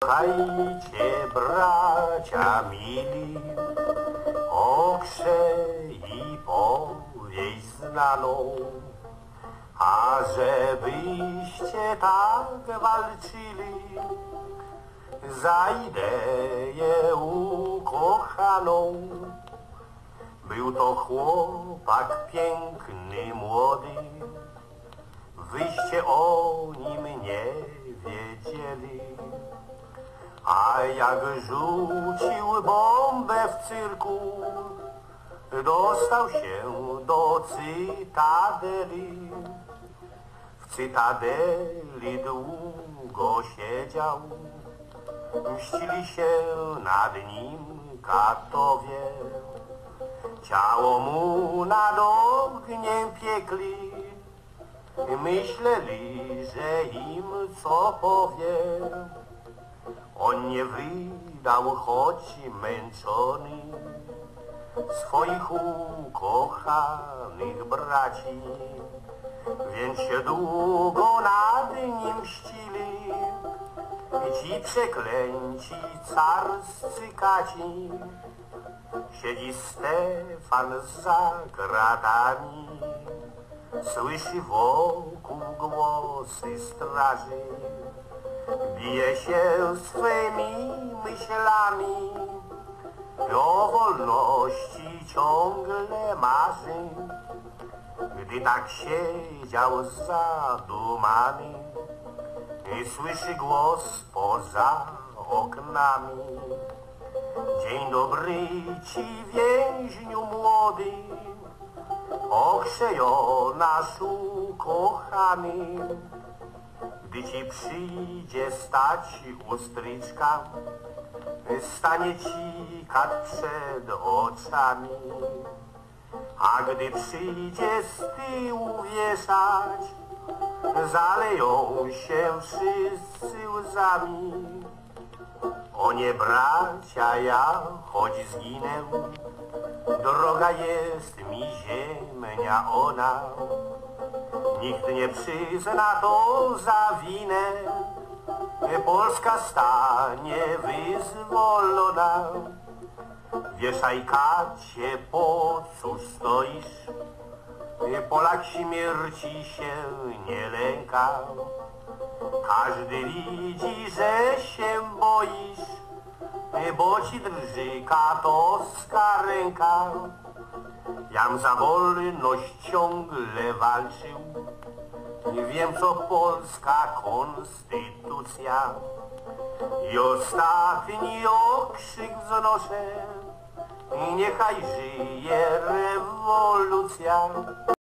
Słuchajcie, bracia mili, okrze i powieść znaną, a żebyście tak walczyli za ideę ukochaną. Był to chłopak piękny, młody, wyście o nim nie wiedzieli. A jak rzucił bombę w cyrku, dostał się do cytadeli. W cytadeli długo siedział, mścili się nad nim katowie. Ciało mu nad ogniem piekli, myśleli, że im co powie. On nie wydał, choć męczony, swoich ukochanych braci, więc się długo nad nim mścili ci przeklęci carscy kaci. Siedzi Stefan za kratami, słyszy wokół głosy straży, bije się swymi myślami, o wolności ciągle marzy. Gdy tak siedział zadumany, słyszy głos poza oknami. Dzień dobry ci, więźniu młody, okrzejo nasz ukochany. Gdy ci przyjdzie stać u stryczka, stanie ci kat przed oczami. A gdy przyjdzie z tyłu wieszać, zaleją się wszyscy łzami. O nie, bracia, ja choć zginę, droga jest mi ziemia ona. Nikt nie przyzna to za winę, Polska stanie wyzwolona. Wieszaj, kacie, po cóż stoisz? Polak śmierci się nie lęka. Każdy widzi, że się boisz, bo ci drży katowska ręka. Jam za wolność ciągle walczył, wiem co polska konstytucja. I ostatni okrzyk wznoszę, niechaj żyje rewolucja.